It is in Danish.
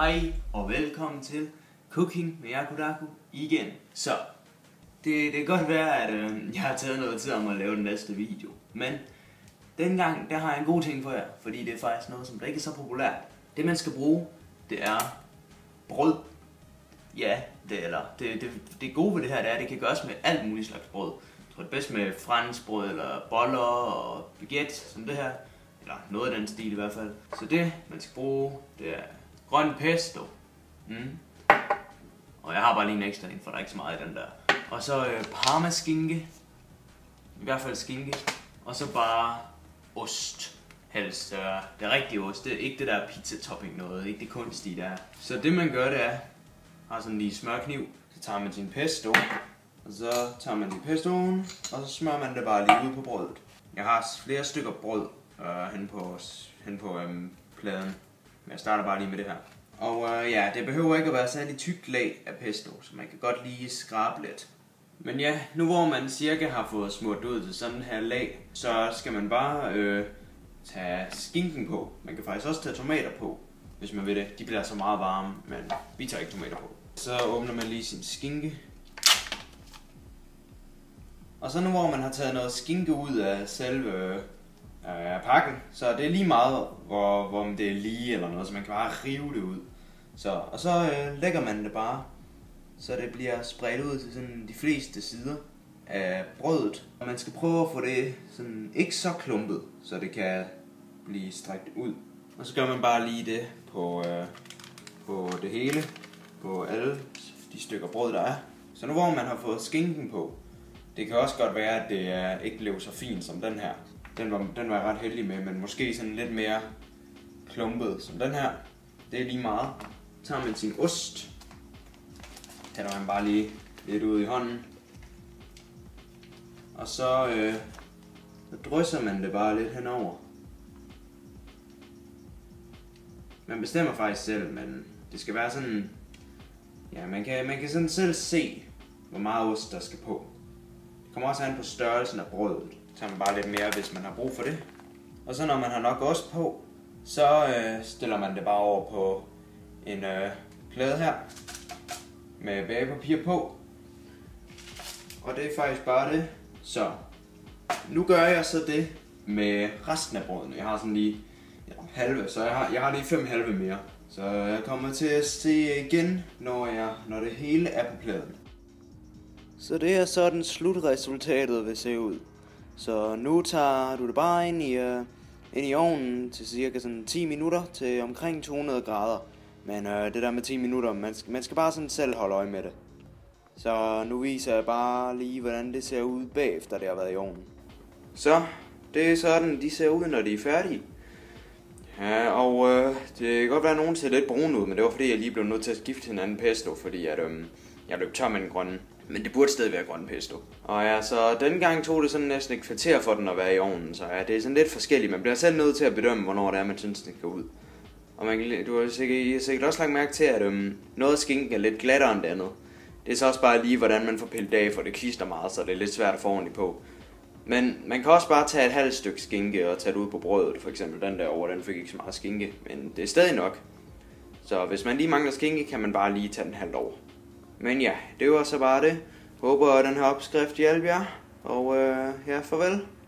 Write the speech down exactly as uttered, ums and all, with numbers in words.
Hej og velkommen til Cooking med Yakudaku igen. Så, det, det kan godt være, at øh, jeg har taget noget tid om at lave den næste video. Men dengang, der har jeg en god ting for jer, fordi det er faktisk noget, som der ikke er så populært. Det man skal bruge, det er brød. Ja, det, eller, det, det, det gode ved det her, det er, at det kan gøres med alt muligt slags brød. Jeg tror det er bedst med franskbrød eller boller og baguette, som det her. Eller noget af den stil i hvert fald. Så det man skal bruge, det er grøn pesto. Mm. Og jeg har bare lige en ekstra en, for der er ikke så meget i den der. Og så øh, parmaskinke. I hvert fald skinke. Og så bare ost. Helst. Øh, det er rigtig ost. Det er ikke det der pizza topping noget. Ikke det kunstige der. Så det man gør, det er, har sådan lige smørkniv. Så tager man sin pesto. Og så tager man din pestoen. Og så smører man det bare lige ud på brødet. Jeg har flere stykker brød øh, hen på, hen på øh, pladen. Men jeg starter bare lige med det her. Og øh, ja, det behøver ikke at være særlig tykt lag af pesto, så man kan godt lige skrabe lidt. Men ja, nu hvor man cirka har fået smurt ud til sådan her lag, så skal man bare øh, tage skinken på. Man kan faktisk også tage tomater på, hvis man vil det. De bliver så meget varme, men vi tager ikke tomater på. Så åbner man lige sin skinke. Og så nu hvor man har taget noget skinke ud af selve øh, pakken, så det er lige meget, hvor, hvor det er lige eller noget, så man kan bare rive det ud. Så, og så øh, lægger man det bare, så det bliver spredt ud til sådan de fleste sider af brødet. Og man skal prøve at få det sådan ikke så klumpet, så det kan blive strækt ud. Og så gør man bare lige det på, øh, på det hele, på alle de stykker brød der er. Så nu hvor man har fået skinken på, det kan også godt være, at det er, ikke blev så fint som den her. Den var, den var jeg ret heldig med, men måske sådan lidt mere klumpet som den her. Det er lige meget. Så tager man sin ost. Tager man bare lige lidt ud i hånden. Og så, øh, så drysser man det bare lidt henover. Man bestemmer faktisk selv, men det skal være sådan... Ja, man kan, man kan sådan selv se, hvor meget ost der skal på. Det kommer også an på størrelsen af brødet. Så tager man bare lidt mere, hvis man har brug for det. Og så når man har nok ost på, så øh, stiller man det bare over på en øh, plade her. Med bagepapir på. Og det er faktisk bare det. Så nu gør jeg så det med resten af brødene. Jeg har sådan lige ja, halve, så jeg har, jeg har lige fem halve mere. Så jeg kommer til at se igen, når, jeg, når det hele er på pladen. Så det er sådan slutresultatet vil se ud. Så nu tager du det bare ind i, uh, ind i ovnen til cirka sådan ti minutter til omkring to hundrede grader. Men uh, det der med ti minutter, man skal, man skal bare sådan selv holde øje med det. Så nu viser jeg bare lige, hvordan det ser ud bagefter det har været i ovnen. Så det er sådan, de ser ud, når de er færdige. Ja, og uh, det kan godt være, at nogen ser lidt brun ud, men det var fordi, jeg lige blev nødt til at skifte til en anden pesto, fordi at, um, jeg løb tør med den grønne. Men det burde stadig være grøn pesto. Og ja, så denne gang tog det sådan næsten et kvarter for den at være i ovnen. Så ja, det er sådan lidt forskelligt. Man bliver selv nødt til at bedømme, hvornår det er, man synes, den skal ud. Og man kan, du har sikkert, sikkert også lagt mærke til, at øhm, noget af skinken er lidt glattere end det andet. Det er så også bare lige, hvordan man får pillet af, for det klister meget, så det er lidt svært at få ordentligt på. Men man kan også bare tage et halvt stykke skinke og tage det ud på brødet. For eksempel den der over, den fik ikke så meget skinke, men det er stadig nok. Så hvis man lige mangler skinke, kan man bare lige tage den halvt over. Men ja, det var så bare det. Håber, at den her opskrift hjalp jer. Og øh, ja, farvel.